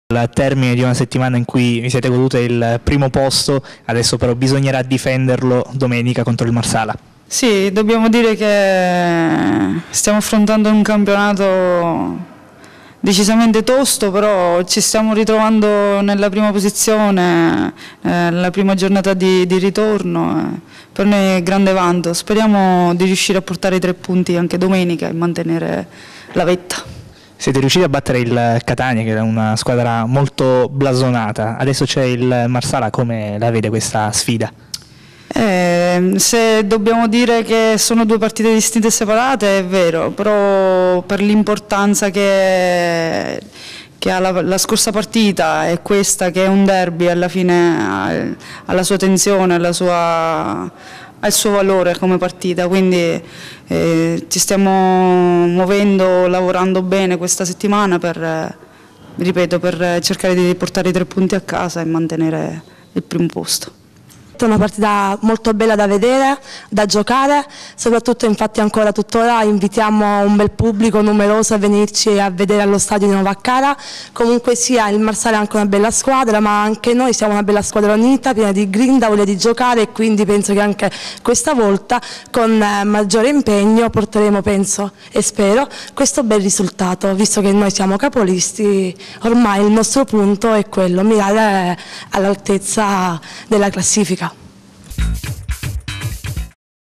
Al termine di una settimana in cui vi siete godute il primo posto, adesso però bisognerà difenderlo domenica contro il Marsala. Sì, dobbiamo dire che stiamo affrontando un campionato decisamente tosto, però ci stiamo ritrovando nella prima posizione, la prima giornata di ritorno, per noi è grande vanto. Speriamo di riuscire a portare i 3 punti anche domenica e mantenere la vetta. Siete riusciti a battere il Catania, che era una squadra molto blasonata, adesso c'è il Marsala, come la vede questa sfida? Se dobbiamo dire che sono 2 partite distinte e separate è vero, però per l'importanza che ha la scorsa partita e questa che è un derby, alla fine ha la sua tensione, ha il suo valore come partita, quindi ci stiamo muovendo, lavorando bene questa settimana ripeto, per cercare di portare i 3 punti a casa e mantenere il primo posto. È una partita molto bella da vedere, da giocare, soprattutto infatti ancora tuttora invitiamo un bel pubblico numeroso a venirci a vedere allo stadio di Novacara. Comunque sia, il Marsala è anche una bella squadra, ma anche noi siamo una bella squadra unita, piena di grinta, voglia di giocare, e quindi penso che anche questa volta con maggiore impegno porteremo, penso e spero, questo bel risultato, visto che noi siamo capolisti. Ormai il nostro punto è quello, mirare all'altezza della classifica.